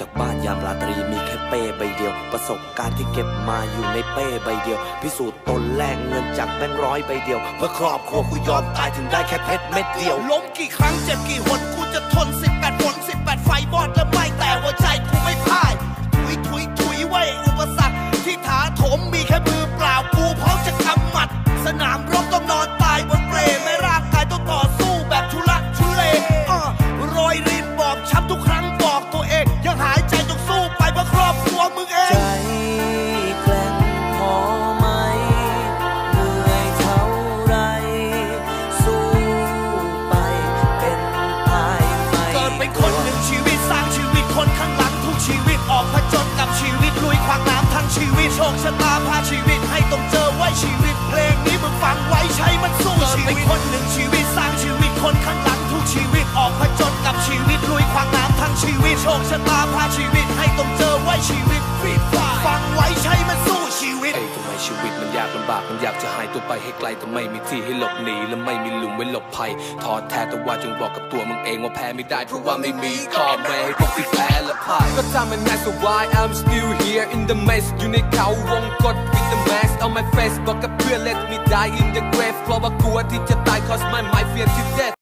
จากบ้านยามราตรีมีแค่เป้ใบเดียวประสบการณ์ที่เก็บมาอยู่ในเป้ใบเดียวพิสูจน์ตนแลกเงินจากแบงค์ร้อยใบเดียวเพื่อครอบครัวกูยอมตายถึงได้แค่เพชรเม็ดเดียวล้มกี่ครั้งเจ็บกี่หนกูจะทน18 ฝน 18 ไฟบอดและไม่แต่หัวใจกูไม่พ่ายถุยไว้อุปสรรคที่ถาโถมมีแค่มือเปล่ากูพร้อมจะกำหมัดสนามรบต้องนอนตายบนเปลไม่ร่างกายต้องต่อสู้แบบทุลักทุเลรอยรินบอบช้ำทุกครั้งบอกตัวเองยังหายใจต้องสู้ไปเพื่อครอบครัวมึงเองใจแกล้งพอไหมเหนื่อยเท่าไรสู้ไปเป็นตายไม่เกิดเป็นคนหนึ่งชีวิตสร้างชีวิตคนข้างหลังทุกชีวิตออกผจญกับชีวิตลุยขวางน้ำทั้งชีวิตโชคชะตาพาชีวิตให้ต้องเจอไว้ชีวิตเพลงนี้มึงฟังไว้ใช้มันสู้ชีวิตเป็นคนหนึ่งชีวิตสร้างชีวิตคนข้างหลังทุกชีวิตออกผจญกับชีวิตลุยขวางน้ำทั้งชีวิตโชคชะตาพาชีวิตให้ต้องเจอไว้ชีวิตฟังไว้ใช้มันสู้ชีวิตทำไมชีวิตมันยากลำบากมันอยากจะหายตัวไปให้ไกลแต่ไม่มีที่ให้หลบหนีและไม่มีหลุมไว้หลบภัยท้อแท้แต่ว่าจงบอกกับตัวมึงเองว่าแพ้ไม่ได้เพราะว่าไม่มีข้อแม้ให้พวกที่แพ้และพ่ายก็ทำมันง่าย so why I'm still here in the mess อยู่ในเขาวงกฏ with the mask on my face บอกกับเพื่อน let me die in the grave เพราะว่ากลัวที่จะตาย cause my mind fear to death